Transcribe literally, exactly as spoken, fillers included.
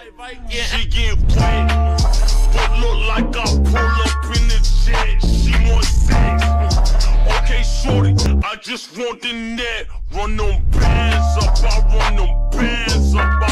She get wet, but look like I pull up in the jet. She want sex. Okay, shorty, I just want the net. Run them bands up, I run them bands up.